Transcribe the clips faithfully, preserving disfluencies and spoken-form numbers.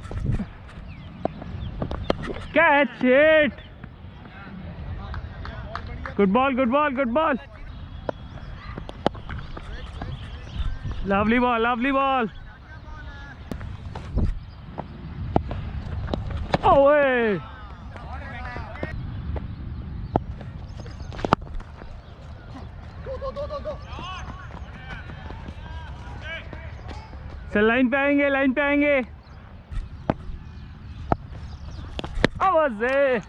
Catch it! Good ball, good ball, good ball. Lovely ball, lovely ball. Oh, hey! चल line पे आएंगे, line पे आएंगे। आवाज है।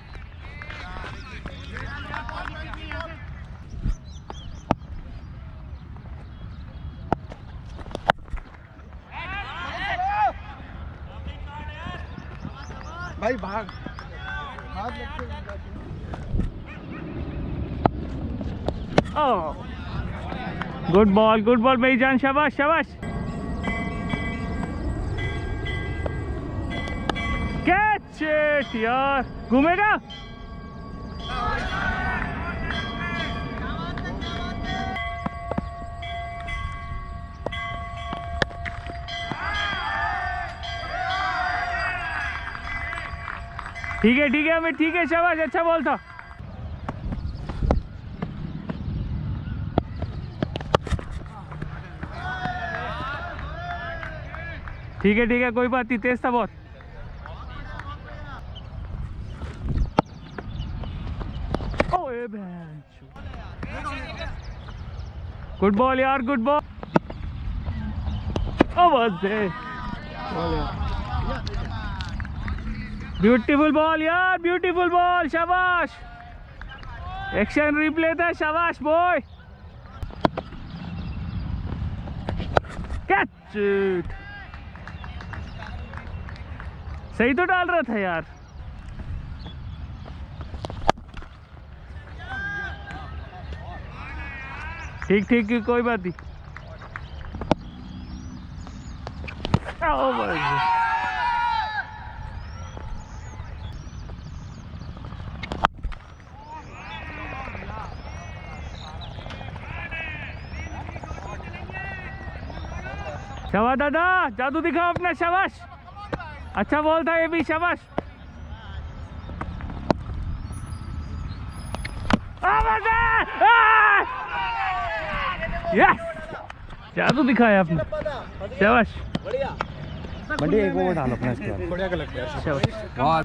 भाई भाग भाग लगते oh good ball, good ball भाई जान, शाबाश शाबाश। कैच इट यार, घूमेगा। ठीक है ठीक है अमित, ठीक है शाबाश, अच्छा बॉल था। ठीक है ठीक है, कोई बात नहीं, तेज था बहुत। ओए गुड बॉल यार, गुड बॉल। आवाज है। ब्यूटीफुल बॉल यार, ब्यूटीफुल बॉल, शाबाश। एक्शन रिप्ले था, शाबाश बॉय। Catch it. सही तो डाल रहा था यार। ठीक ठीक, कोई बात नहीं। ओ भाई शाबाश दादा, जादू दिखाओ अपना, शाबाश। अच्छा बॉल था ये भी, शाबाश। यस, जादू दिखाया आपने, शाबाश। बंटी एक ओवर डालो अपना इसके बाद। बढ़िया लगता है, शाबाश।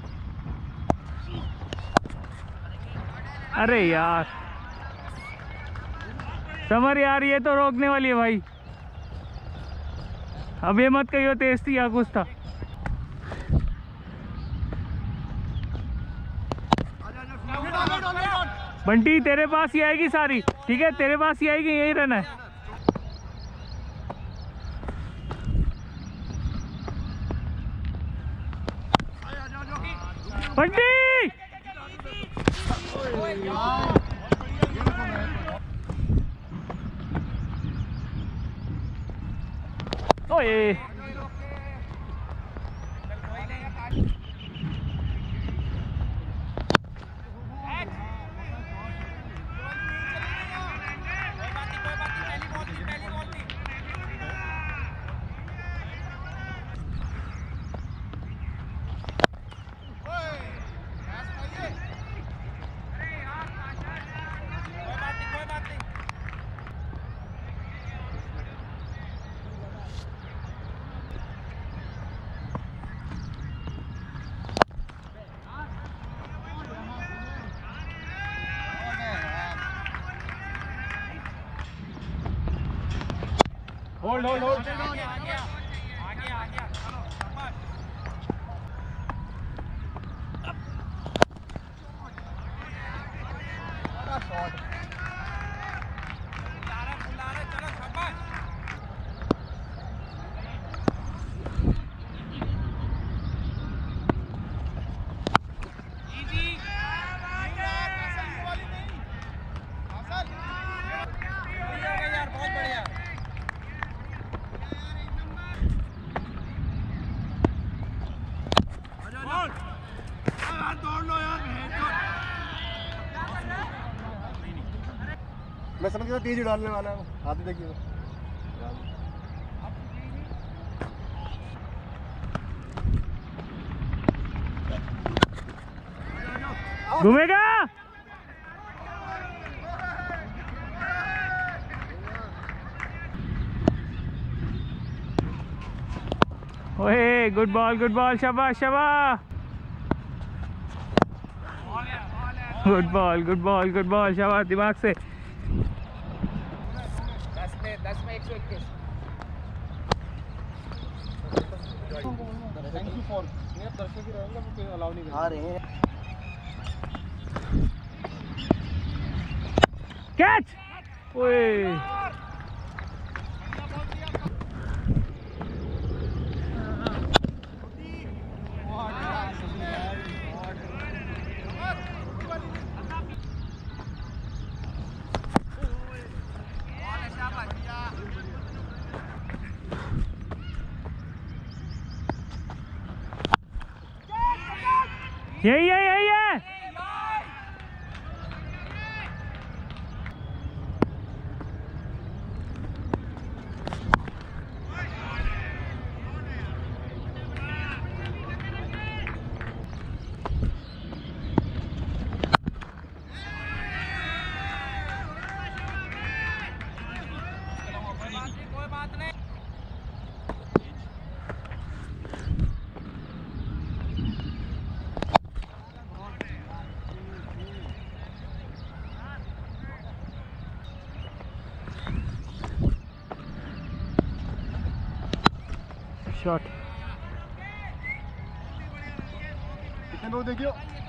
अरे यार समर यार, ये तो रोकने वाली है भाई। अब ये मत कहियो तेज थी या कुछ था। बंटी तेरे पास ही आएगी सारी, ठीक है, तेरे पास ही आएगी, यही रहना है। बंटी ओए होल्ड होल्ड होल्ड। मैं समझ गया तेज डालने वाला है, हाथ देखिए। घूमेगा। ओए गुड बॉल गुड बॉल, शाबाश शाबाश, good ball good ball good ball, शाबाश, दिमाग से। दस में दस में एक सौ इक्कीस। थैंक यू फॉर दर्शक ही रहेंगे वो कोई अलाउ नहीं आ रहे हैं। कैच। ओए यही है यही है। कोई बात नहीं। शॉट। कितने लोग देखियो।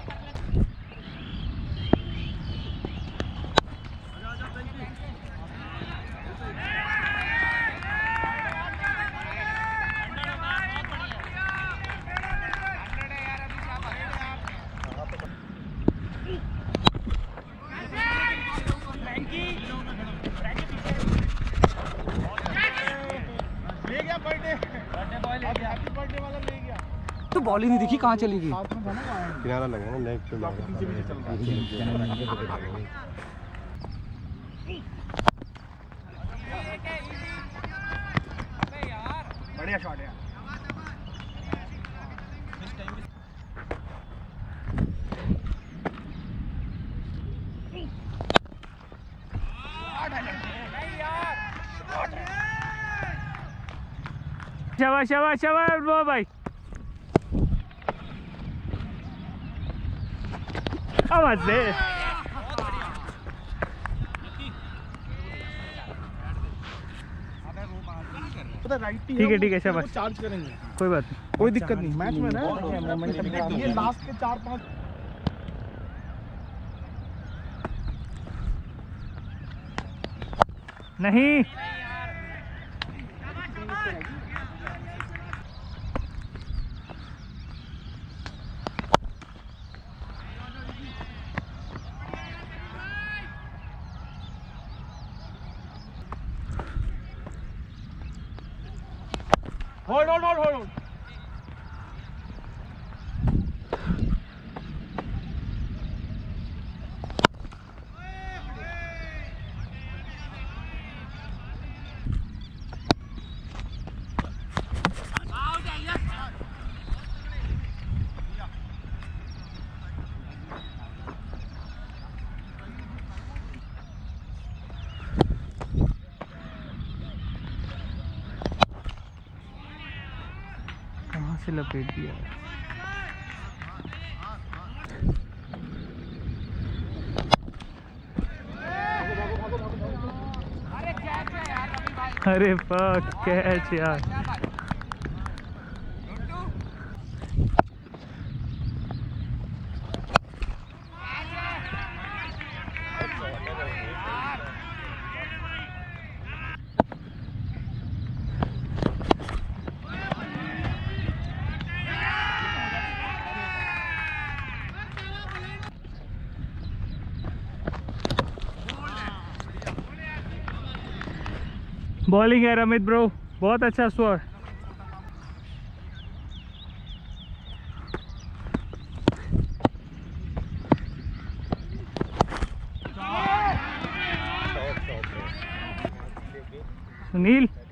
ले गया बर्थडे बर्थडे बॉय ले गया। हैप्पी बर्थडे वाला ले गया। तो बॉल ही नहीं दिखी, कहाँ चली गई। किनारा लगा ना लेग पे बढ़िया शॉट है। शाबाश शाबाश शाबाश वो भाई। आवाज दे। ठीक है ठीक है शाबाश, चार्ज करेंगे कोई बात नहीं, कोई दिक्कत नहीं। मैच में ना ये लास्ट के चार पांच नहीं। Hold hold hold hold. कहाँ से लपेट दिया। अरे फक कैच यार। बॉलिंग है रमित ब्रो, बहुत अच्छा स्कोर। सुनील